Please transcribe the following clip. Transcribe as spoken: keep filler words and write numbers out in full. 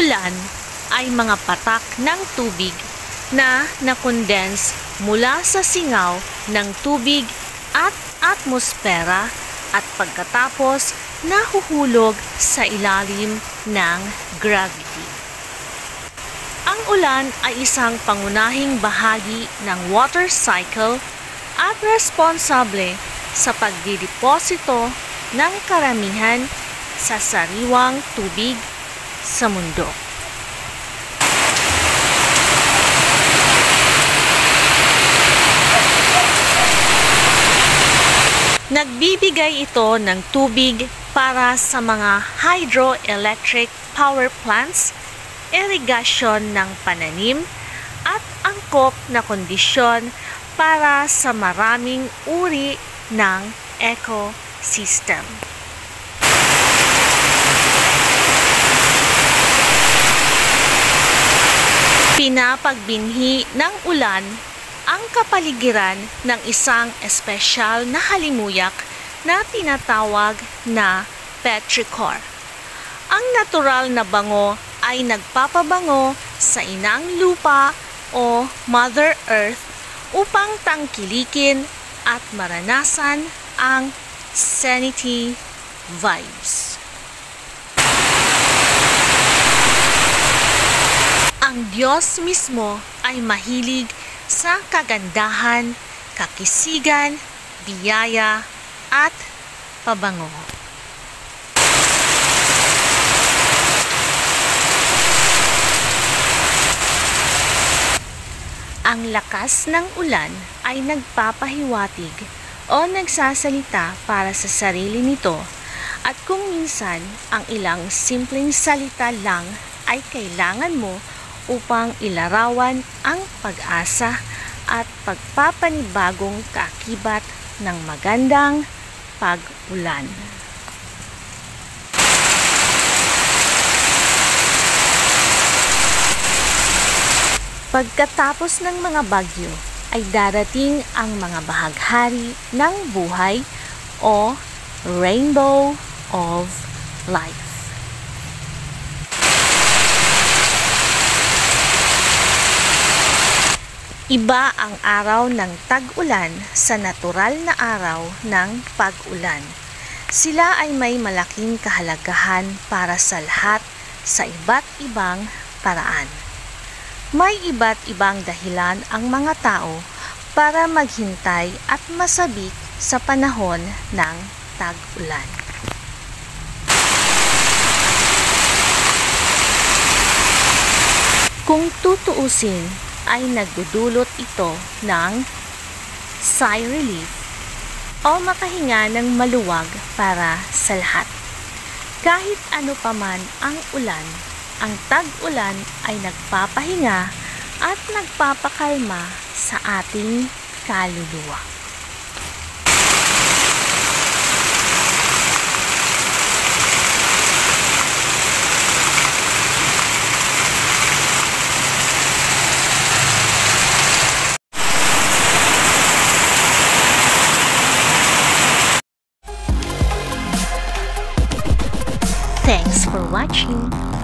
ulan ay mga patak ng tubig na nakondense mula sa singaw ng tubig at atmosfera at pagkatapos nahuhulog sa ilalim ng gravity. Ang ulan ay isang pangunahing bahagi ng water cycle at responsable sa pagdideposito ng karamihan sa sariwang tubig sa mundo. Nagbibigay ito ng tubig para sa mga hydroelectric power plants, irigasyon ng pananim, at angkop na kondisyon para sa maraming uri ng ecosystem. Pinapagbinhi ng ulan ang kapaligiran ng isang espesyal na halimuyak na tinatawag na petrichor. Ang natural na bango ay nagpapabango sa inang lupa o Mother Earth upang tangkilikin at maranasan ang sanity vibes. Ang Diyos mismo ay mahilig sa kagandahan, kakisigan, biyaya, at pabango. Ang lakas ng ulan ay nagpapahiwatig o nagsasalita para sa sarili nito, at kung minsan ang ilang simpleng salita lang ay kailangan mo upang ilarawan ang pag-asa at pagpapanibagong kaakibat ng magandang pag-ulan. Pagkatapos ng mga bagyo ay darating ang mga bahaghari ng buhay o rainbow of life. Iba ang araw ng tag-ulan sa natural na araw ng pag-ulan. Sila ay may malaking kahalagahan para sa lahat sa iba't ibang paraan. May iba't ibang dahilan ang mga tao para maghintay at masabik sa panahon ng tag-ulan. Kung tutuusin, ay nagdudulot ito ng sigh relief o makahinga ng maluwag para sa lahat. Kahit ano paman ang ulan, ang tag-ulan ay nagpapahinga at nagpapakalma sa ating kaluluwa. Thanks for watching.